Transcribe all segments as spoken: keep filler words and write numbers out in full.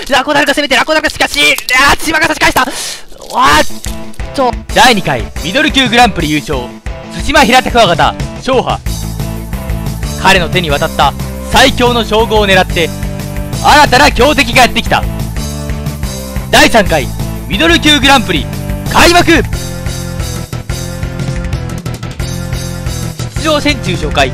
ラコダルが攻めて、ラコダルがしかし、あー、千葉が差し返した。わーっと、だいにかいミドル級グランプリ優勝、対馬平手クワガタ勝破。彼の手に渡った最強の称号を狙って新たな強敵がやってきた。だいさんかいミドル級グランプリ開幕。出場選中紹介。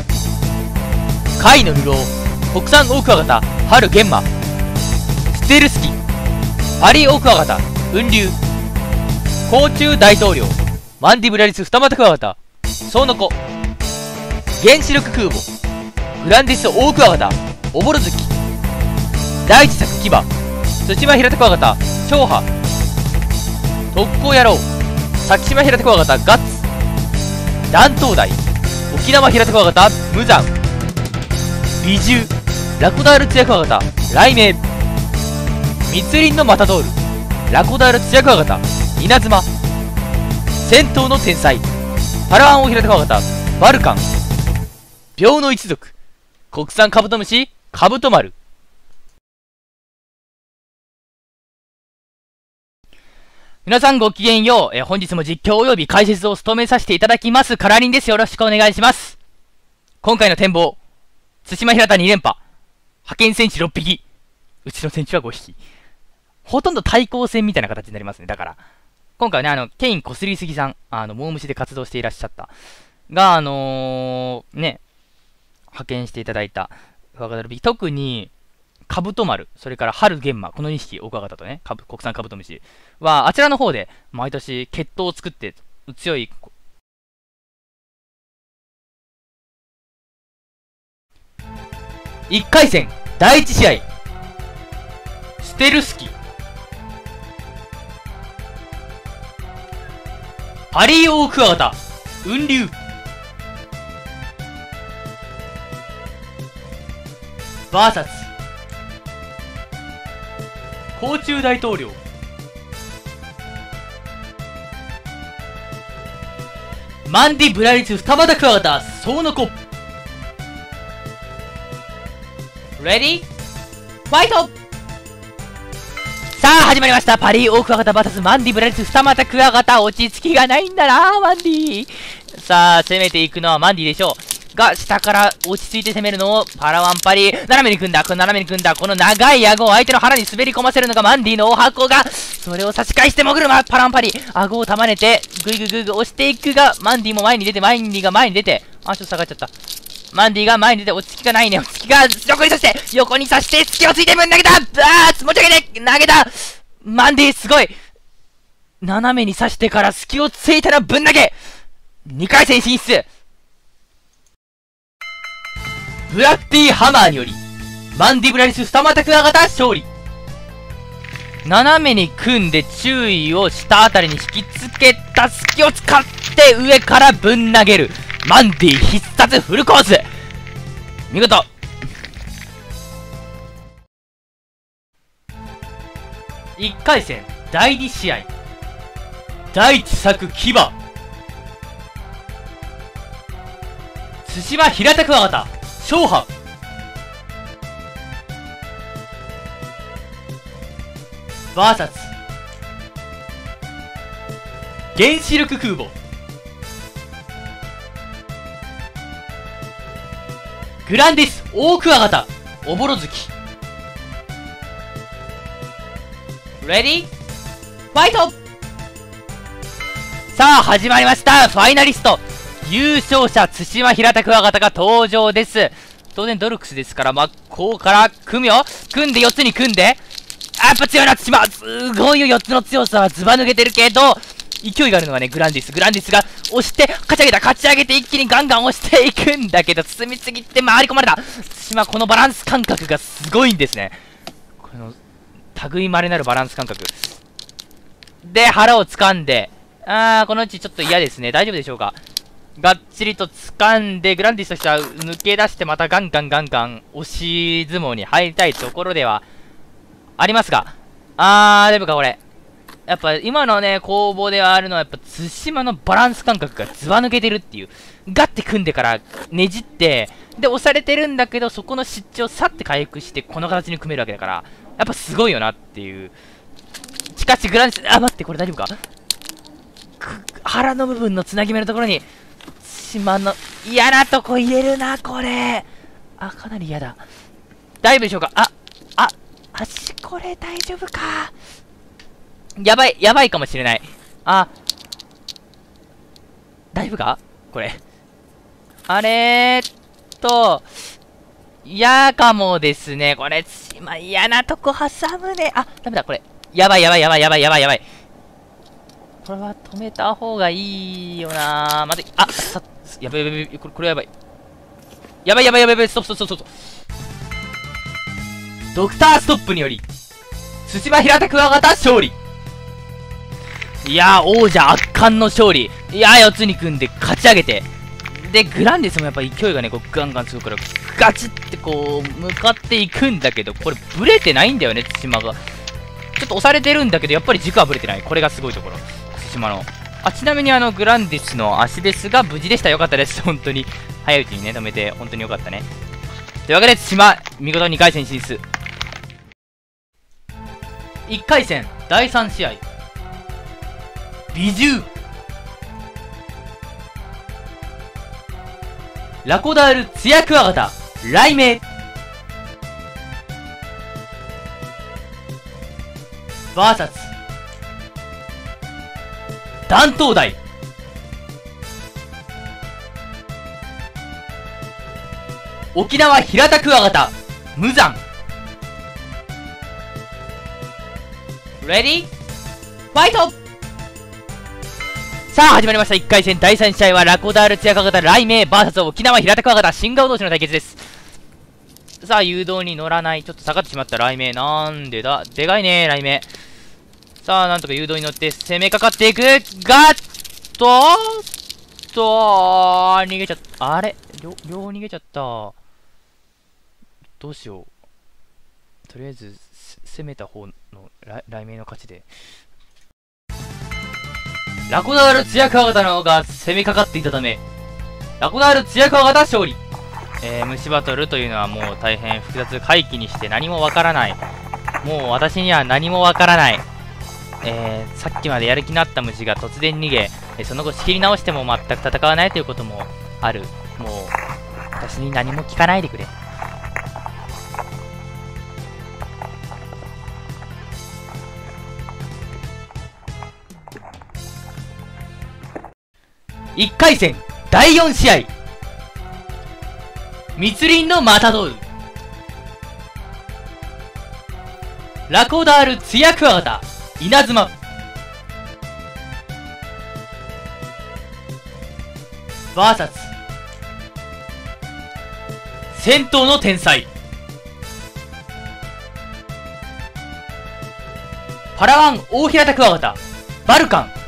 貝の流浪、国産オオクワガタ春玄馬、ステルスキ、パリオオクワガタ雲流、甲虫大統領、マンディブラリス二股クワガタソウノコ、原子力空母グランディスオオクワガタおぼろ月、第一作牙対馬平手クワガタ勝破、特攻野郎先島平手クワガタガッツ、弾頭台沖縄平手クワガタ無惨、美獣ラコダールツヤクワガタ雷鳴、密林のマタドールラコダールツヤクワガタ稲妻、戦闘の天才パラワンオオヒラテクワガタバルカン、病の一族国産カブトムシカブトマル。皆さんごきげんよう。え本日も実況及び解説を務めさせていただきますカラリンです。よろしくお願いします。今回の展望、対馬平田に連覇、派遣戦士ろっぴき、うちの戦士はごひき、ほとんど対抗戦みたいな形になりますね。だから今回はね、あのケインこすりすぎさん、あのモウムシで活動していらっしゃったが、あのー、ね派遣していただいたクワガタろっぴき、特にカブトマル、それから春玄馬、このにひきオオクワガタとね、国産カブトムシはあちらの方で毎年血統を作って強いいっかい戦だいいち試合、ステルスキパリオオクワガタ雲流、バーサス甲虫大統領、マンディブラリス二股クワガタソウノコ。レディーファイト。さあ始まりました。パリオオクワガタ ブイエス マンディブラリス二股クワガタ。落ち着きがないんだなマンディ。さあ攻めていくのはマンディでしょうが、下から落ち着いて攻めるのをパラワンパリ、斜めに組んだ、この斜めに組んだ、この長い顎を相手の腹に滑り込ませるのがマンディのお箱が、それを差し返して潜る、ま、パラワンパリ、顎を束ねて、ぐいぐいぐいぐい押していくが、マンディも前に出て、マンディが前に出て、あ、ちょっと下がっちゃった。マンディが前に出て、落ち着きがないね、落ち着きが、横に刺して、横に刺して、隙をついてぶん投げた、あー、持ち上げて、投げた、マンディ、すごい、斜めに刺してから隙をついたらぶん投げ、にかい戦進出。ブラッディハマーによりマンディブラリス二股クワガタ勝利。斜めに組んで注意をしたあたりに引きつけた隙を使って上からぶん投げるマンディ必殺フルコース、見事。いっかい戦だいに試合、第一作牙対馬平手クワガタ勝破。バーサス原子力空母グランディスオオクワガタおぼろ月。レディーファイト。さあ始まりました。ファイナリスト優勝者対馬平手クワガタが登場です。当然ドルクスですから真っ向から組むよ。組んでよっつに組んで、あ、やっぱ強いな対馬、すごいよ。よっつの強さはずば抜けてるけど勢いがあるのがねグランディス。グランディスが押して勝ち上げた、勝ち上げて一気にガンガン押していくんだけど、包みすぎて回り込まれた。対馬このバランス感覚がすごいんですね。この類まれなるバランス感覚で腹を掴んで、あーこのうちちょっと嫌ですね。大丈夫でしょうか。がっちりと掴んで、グランディスとしては抜け出してまたガンガンガンガン押し相撲に入りたいところではありますが、あー、でもかこれ。やっぱ今のね、攻防ではあるのはやっぱ対馬のバランス感覚がずば抜けてるっていう。ガッて組んでからねじって、で押されてるんだけど、そこの失地をさって回復してこの形に組めるわけだから、 やっぱすごいよなっていう。しかしグランディス、あ、待って、これ大丈夫か？腹の部分のつなぎ目のところに、島の嫌なとこ入れるな、これ。あ、かなり嫌だ。大丈夫でしょうか？あ、あ、足これ大丈夫か？やばい、やばいかもしれない。あ、大丈夫か？これ。あれーっと、嫌かもですね。これ、まあ、嫌なとこ挟むね。あ、ダメだ、これ。やばいやばいやばいやばいやばいやばい。これは止めた方がいいよなー。待って、あ、さ、やばいやばいやばい、これ、これやばい。やばいやばいやばいやばい、ストップストップストップ。ドクターストップにより、対馬平田クワガタ勝利。いやー、王者圧巻の勝利。いやー、四つに組んで勝ち上げて。で、グランディスもやっぱ勢いがね、こうガンガン強くから、ガチってこう、向かっていくんだけど、これブレてないんだよね、対馬が。ちょっと押されてるんだけど、やっぱり軸はブレてない。これがすごいところ。対馬の。あ、ちなみにあの、グランディスの足ですが、無事でした。よかったです。本当に。早いうちにね、止めて、本当によかったね。というわけで、対馬、見事にかい戦進出。いっかい戦、だいさん試合。美獣。ラコダールツヤクワガタ、雷鳴。バーサス。弾頭台。沖縄平田クワガタ、無残。レディーファイト。さあ始まりました。いっかい戦だいさん試合はラコダールツヤクワガタ雷鳴 ブイエス 沖縄平田クワガタ新顔同士の対決です。さあ誘導に乗らない。ちょっと下がってしまった雷鳴。なんでだ、でかいね雷鳴。さあなんとか誘導に乗って攻めかかっていくがっとーっとー逃げちゃった。あれ両両方逃げちゃった。どうしよう。とりあえず攻めた方の雷鳴の勝ちで。ラコダールツヤクワガタの方が攻めかかっていたため、ラコダールツヤクワガタ勝利。えー、虫バトルというのはもう大変複雑回帰にして何もわからない。もう私には何もわからない。えー、さっきまでやる気のあった虫が突然逃げ、えー、その後仕切り直しても全く戦わないということもある。もう、私に何も聞かないでくれ。いっかい戦だいよん試合。密林のマタドール。ラコダールツヤクワガタ稲妻。バーサス戦闘の天才パラワン大平田クワガタバルカン。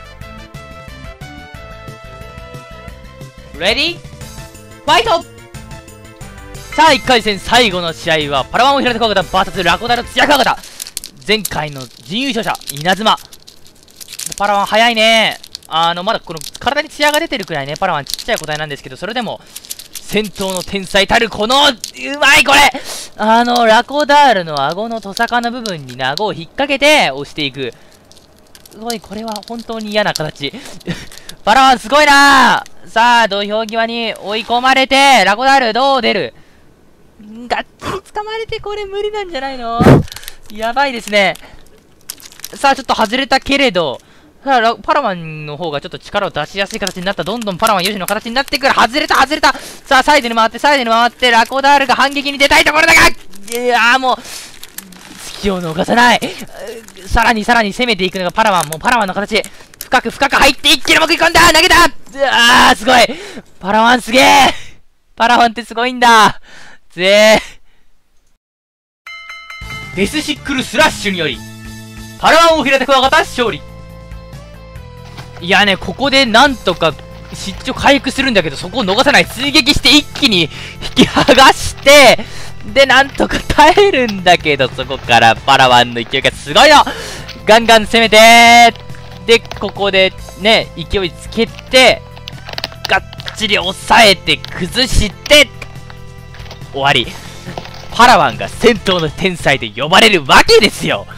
レディーファイト。さあいっかい戦最後の試合はパラワン大平田クワガタ ブイエス ラコダールツヤクワガタ。前回の準優勝者稲妻。パラワン早いね。あのまだこの体にツヤが出てるくらいね、パラワンちっちゃい個体なんですけど、それでも戦闘の天才たるこのうまいこれ。あのラコダールの顎のトサカの部分に顎を引っ掛けて押していく。すごい、これは本当に嫌な形パラワンすごいな。さあ土俵際に追い込まれてラコダールどう出る。がっちり掴まれてこれ無理なんじゃないの。やばいですね。さあちょっと外れたけれど、さあパラワンの方がちょっと力を出しやすい形になった。どんどんパラワン有利の形になってくる。外れた外れた。さあサイドに回ってサイドに回ってラコダールが反撃に出たいところだが、いやーもう隙を逃さない。さらにさらに攻めていくのがパラワン。もうパラワンの形深く深く入って一気にも食い込んだ。投げた。あーすごい。パラワンすげえ。パラワンってすごいんだぜー。デスシックルスラッシュによりパラワン大平田クワガタ勝利。いやね、ここでなんとか失調回復するんだけど、そこを逃さない。追撃して一気に引き剥がしてでなんとか耐えるんだけど、そこからパラワンの勢いがすごいよ。ガンガン攻めてでここでね勢いつけてがっちり抑えて崩して終わり。 パラワンが戦闘の天才で呼ばれるわけですよ。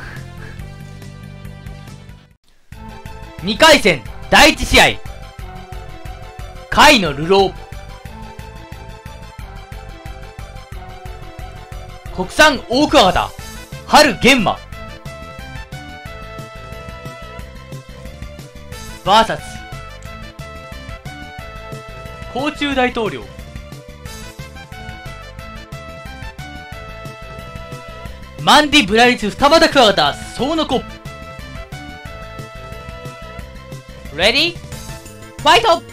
にかい戦だいいち試合、甲斐の流浪、国産大クワガタ春玄馬 ブイエス 甲虫大統領、マンディブラリス双葉クワガタソウノコ。レディーファイト。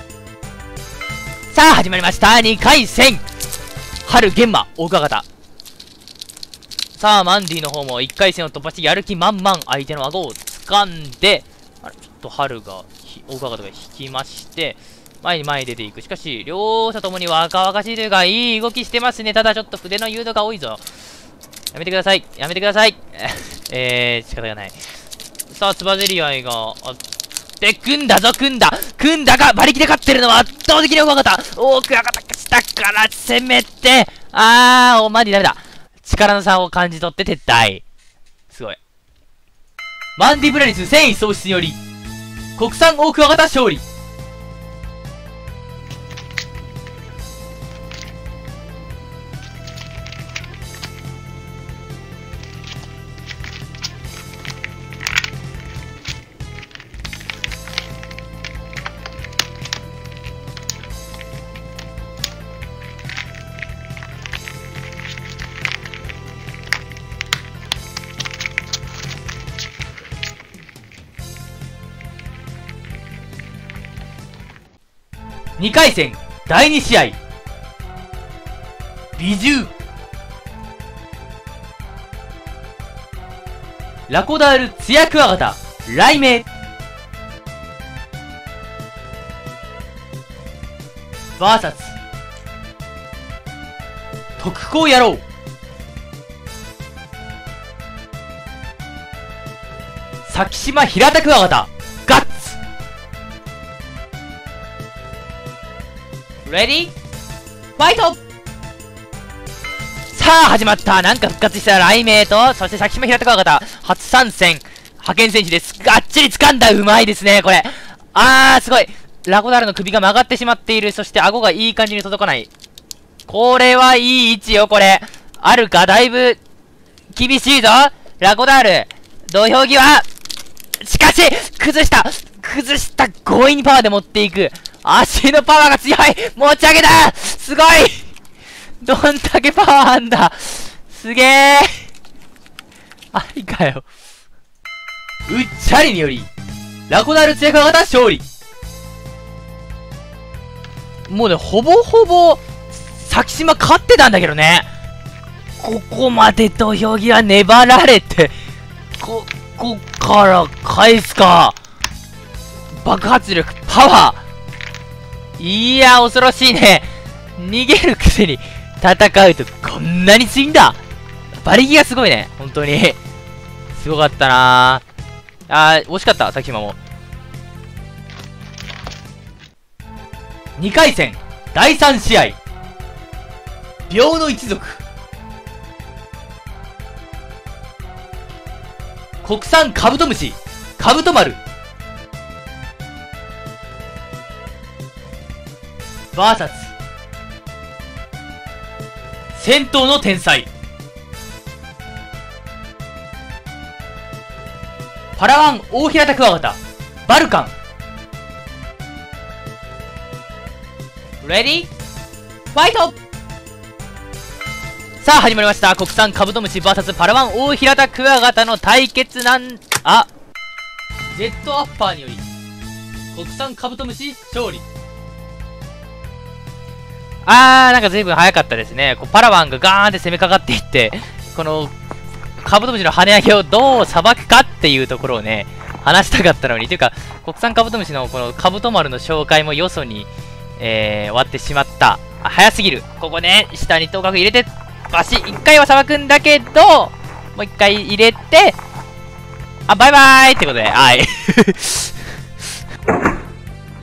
さあ始まりました、にかい戦春玄馬大クワガタ。さあマンディの方もいっかい戦を突破してやる気満々、相手の顎を掴んで、あれちょっと春が大クワガタが引きまして、前に前に出ていく。しかし両者ともに若々しいというかいい動きしてますね。ただちょっと筆の誘導が多いぞ。やめてくださいやめてくださいえー仕方がない。さあつばぜり合いがあって組んだぞ組んだ組んだが馬力で勝ってるのは圧倒的に大クワガタ。大クワガタが下から攻めて、あーおマジダメだ。力の差を感じ取って撤退。すごい。マンディブラリス戦意喪失により国産大クワガタ勝利。にかい戦だいに試合、美獣、ラコダールツヤクワガタ雷鳴、 ブイエス 特攻野郎、先島平田クワガタガッツ。レディーファイト。さあ始まった。なんか復活した雷鳴と、そして先島平田クワガタ初参戦派遣選手です。がっちり掴んだ。うまいですねこれ。あーすごい。ラコダールの首が曲がってしまっている。そして顎がいい感じに届かない。これはいい位置よこれ。あるかだいぶ厳しいぞラコダール。土俵際、しかし崩した崩した強引にパワーで持っていく。足のパワーが強い。持ち上げた。すごい。どんだけパワーあんだ。すげえ。ありかよ。うっちゃりによりラコダールツヤクワガタ勝利。もうねほぼほぼ先島勝ってたんだけどね。ここまで土俵際粘られて、ここから返すか。爆発力パワー、いや恐ろしいね。逃げるくせに戦うとこんなに強いんだ。馬力がすごいね本当に。すごかったなー。あー惜しかった先島も。にかい戦だいさん試合、秒の一族、国産カブトムシカブトマル、ブイエス 戦闘の天才パラワン大平田クワガタバルカン。レディーファイト。さあ始まりました。国産カブトムシ ブイエス パラワン大平田クワガタの対決なん、あジェットアッパーにより国産カブトムシ勝利。あーなんか随分早かったですね。こうパラワンがガーンって攻めかかっていって、このカブトムシの跳ね上げをどうさばくかっていうところをね話したかったのに。というか国産カブトムシのこのカブトマルの紹介もよそに、えー、終わってしまった。あ早すぎる。ここね下に頭角入れてバシ一回はさばくんだけど、もう一回入れて、あバイバーイってことで、はい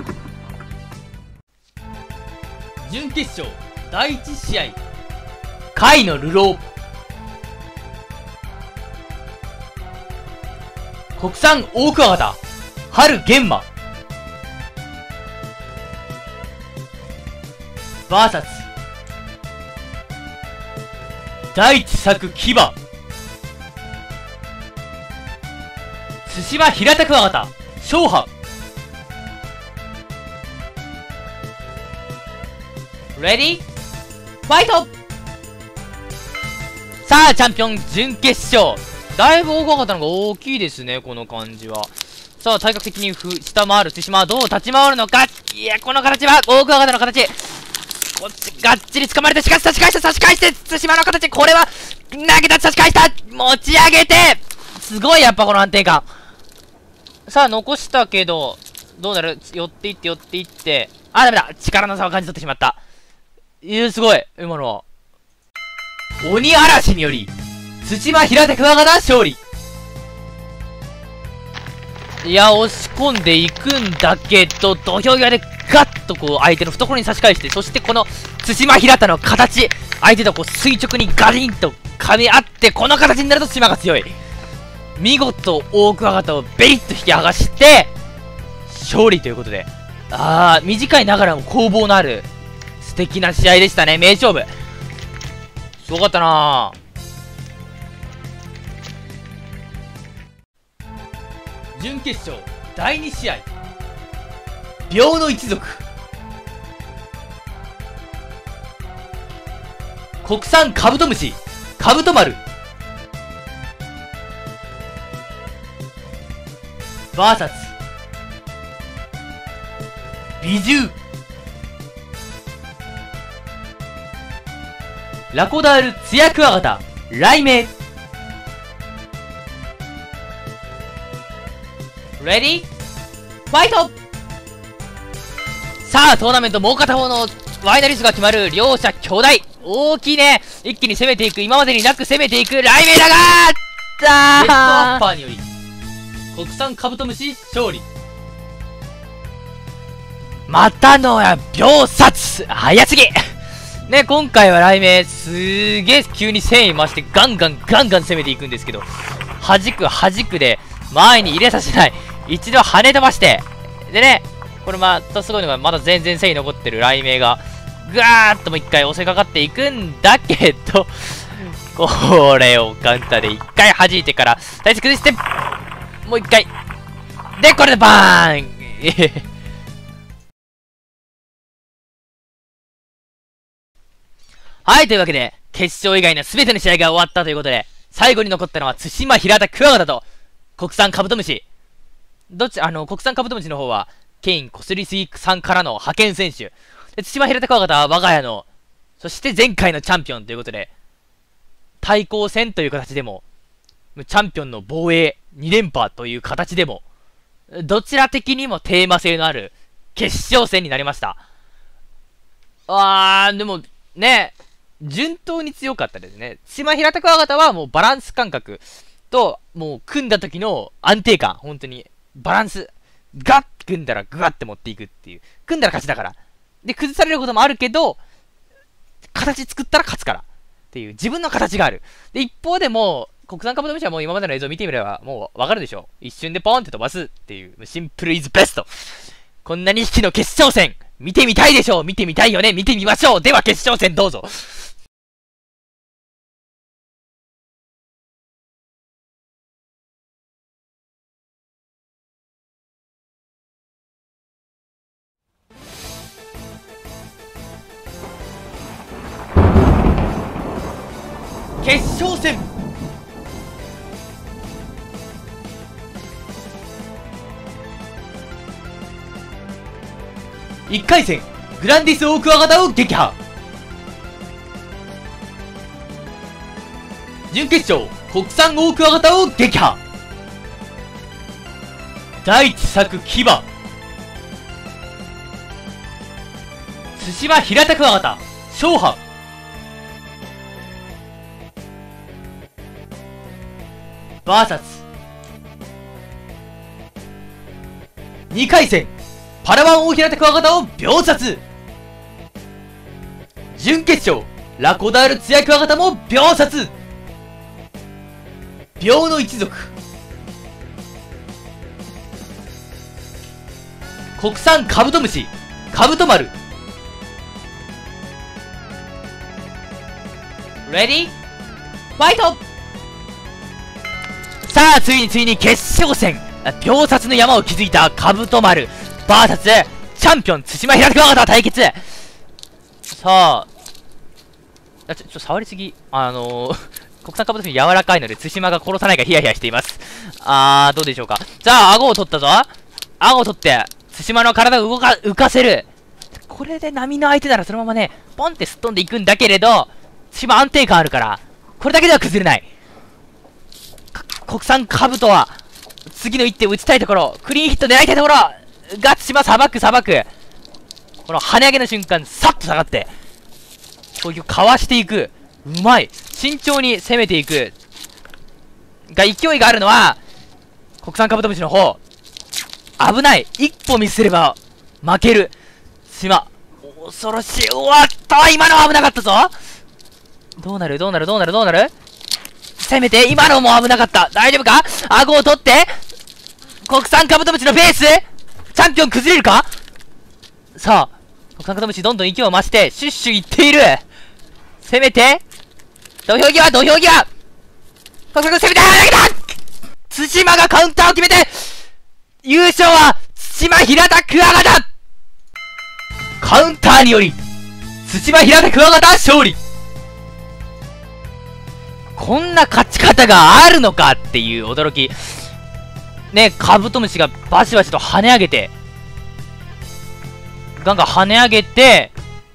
準決勝だいいち試合、 甲斐の流浪。国産大クワガタ、春玄馬。バーサス。大地咲く牙。対馬平田クワガタ、勝敗。レディーファイト。さあ、チャンピオン準決勝。だいぶ大クワガタの方が大きいですね、この感じは。さあ、体格的にふ下回る対馬はどう立ち回るのか。いや、この形は大クワガタの形。こっち、がっちり掴まれて、しかし差し返して、差し返して、対馬の形。これは、投げた、差し返した。持ち上げて。すごい、やっぱこの安定感。さあ、残したけど、どうなる？寄っていって、寄っていって。あ、ダメだ。力の差を感じ取ってしまった。いや、すごい。今のは。鬼嵐により、対馬平手クワガタ勝利。いや、押し込んでいくんだけど、土俵際でガッとこう、相手の懐に差し返して、そしてこの、対馬平田の形、相手とこう、垂直にガリンと噛み合って、この形になると対馬が強い。見事、大クワガタをベリッと引き剥がして、勝利ということで。あー、短いながらも攻防のある、素敵な試合でしたね。名勝負。すごかったなぁ。準決勝、だいに試合。秒の一族。国産カブトムシ、カブト丸。バーサス。美獣。ラコダールツヤクワガタ、雷鳴。レディーファイト。さあ、トーナメントもう片方のファイナリストが決まる両者兄弟。大きいね。一気に攻めていく。今までになく攻めていく雷鳴だがーベストアッパーにより、国産カブトムシ勝利。またのや秒殺早すぎね、今回は雷鳴すーげえ急に戦意増してガンガンガンガン攻めていくんですけど、弾く弾くで前に入れさせない。一度跳ね飛ばして。でね、これまたすごいのが、まだ全然戦意残ってる雷鳴が、ぐわーっともう一回襲いかかっていくんだけど、これをカウンターで一回弾いてから、体勢崩して、もう一回。で、これでバーンはい、というわけで、決勝以外の全ての試合が終わったということで、最後に残ったのは、対馬平田クワガタと、国産カブトムシ。どっち、あの、国産カブトムシの方は、ケイン・コスリスイさんからの派遣選手。で、対馬平田クワガタは我が家の、そして前回のチャンピオンということで、対抗戦という形でも、チャンピオンの防衛に連覇という形でも、どちら的にもテーマ性のある決勝戦になりました。あー、でも、ね、順当に強かったですね。対馬平田クワガタはもうバランス感覚と、もう組んだ時の安定感、本当に、バランス、ガッ組んだらグワッて持っていくっていう。組んだら勝ちだから。で、崩されることもあるけど、形作ったら勝つから。っていう、自分の形がある。で、一方でもう、国産カブトムシはもう今までの映像を見てみれば、もうわかるでしょ。一瞬でポーンって飛ばすっていう、シンプルイズベスト。こんなに匹の決勝戦、見てみたいでしょう。見てみたいよね。見てみましょう。では決勝戦どうぞ。決勝戦。いっかい戦、グランディスオオクワガタを撃破。準決勝、国産オオクワガタを撃破。大地咲く牙。対馬平田クワガタ勝敗。バーサス。にかい戦、パラワン大平田クワガタを秒殺。準決勝、 ラコダールツヤクワガタも秒殺。秒の一族。国産カブトムシ、カブトマル。レディーファイト。さあ、ついについに決勝戦。秒殺の山を築いたカブトマル ブイエス チャンピオン対馬平手クワガタ対決。さあ、あちょ、ちょ、触りすぎ。あのー、国産カブトムシ柔らかいので対馬が殺さないかヒヤヒヤしています。あー、どうでしょうか。さあ、顎を取ったぞ。顎を取って、対馬の体を動か、浮かせる。これで波の相手ならそのままね、ポンってすっ飛んでいくんだけれど、対馬安定感あるから、これだけでは崩れない。国産カブトは、次の一手を打ちたいところ、クリーンヒット狙いたいところ、が対馬さばくさばく。この跳ね上げの瞬間、さっと下がって、攻撃をかわしていく。うまい。慎重に攻めていく。が、勢いがあるのは、国産カブトムシの方。危ない。一歩ミスすれば、負ける。対馬。恐ろしい。終わった今のは危なかったぞ。どうなるどうなるどうなるどうなる攻めて、今のも危なかった。大丈夫か。顎を取って、国産カブトムシのペース、チャンピオン崩れるか。さあ、国産カブトムシどんどん勢いを増して、シュッシュいっている。攻めて、土俵際、土俵際。国産攻めて、投げた。対馬がカウンターを決めて、優勝は、対馬平田クワガタ。カウンターにより、対馬平田クワガタ勝利。こんな勝ち方があるのかっていう驚き。ね、カブトムシがバシバシと跳ね上げて、ガンガン跳ね上げて、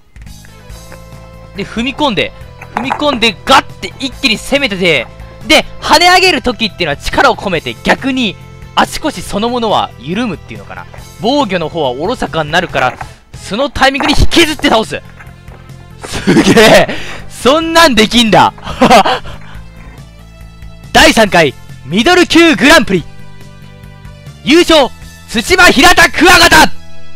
で、踏み込んで、踏み込んでガッて一気に攻めてて、で、跳ね上げる時っていうのは力を込めて逆に足腰そのものは緩むっていうのかな。防御の方はおろそかになるから、そのタイミングに引きずって倒す。すげえそんなんできんだだいさんかいミドル級グランプリ優勝対馬平田クワガタ。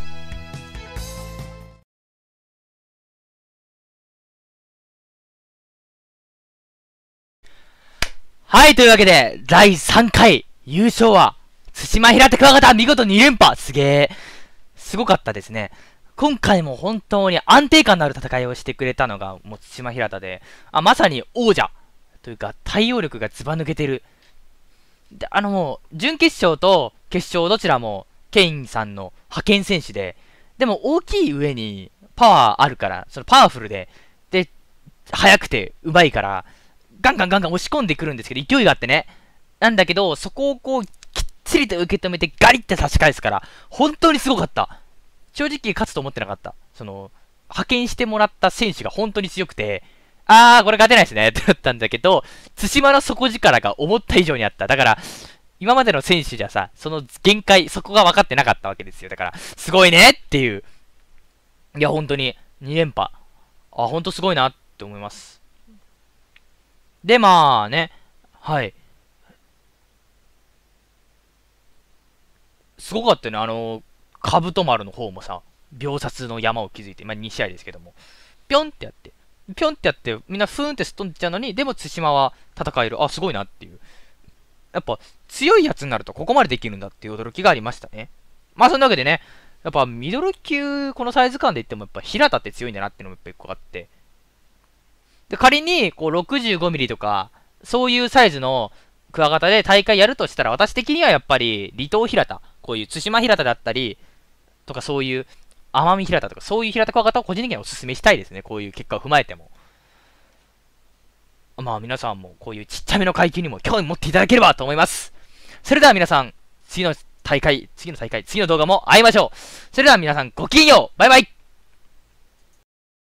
はい、というわけでだいさんかい優勝は対馬平田クワガタ見事に連覇。すげえすごかったですね。今回も本当に安定感のある戦いをしてくれたのがもう対馬平田で、あ、まさに王者というか対応力がずば抜けてる。で、あのもう準決勝と決勝どちらもケインさんの派遣選手で、でも大きい上にパワーあるから、そのパワフルで、で、速くてうまいから、ガンガンガンガン押し込んでくるんですけど、勢いがあってね。なんだけど、そこをこう、きっちりと受け止めてガリって差し返すから、本当にすごかった。正直勝つと思ってなかった。その、派遣してもらった選手が本当に強くて、あー、これ勝てないですねってなったんだけど、対馬の底力が思った以上にあった。だから、今までの選手じゃさ、その限界、そこが分かってなかったわけですよ。だから、すごいねっていう。いや、本当に、に連覇。あ、本当すごいなって思います。で、まあね、はい。すごかったよね、あの、カブトマルの方もさ、秒殺の山を築いて、まあに試合ですけども、ぴょんってやって、ぴょんってやって、みんなふーんってすっ飛んでっちゃうのに、でも対馬は戦える。あ、すごいなっていう。やっぱ、強いやつになるとここまでできるんだっていう驚きがありましたね。まあそんなわけでね、やっぱミドル級、このサイズ感で言っても、やっぱ平田って強いんだなっていうのもやっぱ一個あって。で、仮に、こう、ろくじゅうごミリとか、そういうサイズのクワガタで大会やるとしたら、私的にはやっぱり、離島平田、こういう対馬平田だったり、とかそういう、奄美平田とか、そういう平田クワガタを個人的にはお勧めしたいですね。こういう結果を踏まえても。まあ皆さんもこういうちっちゃめの階級にも興味持っていただければと思います。それでは皆さん、次の大会、次の大会、次の動画も会いましょう。それでは皆さんごきげんよう。バイバイ。